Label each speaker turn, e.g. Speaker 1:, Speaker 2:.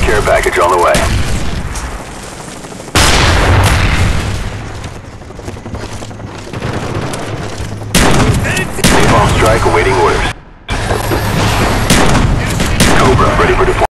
Speaker 1: Care package on the way. Napalm strike awaiting orders. Cobra ready for deployment.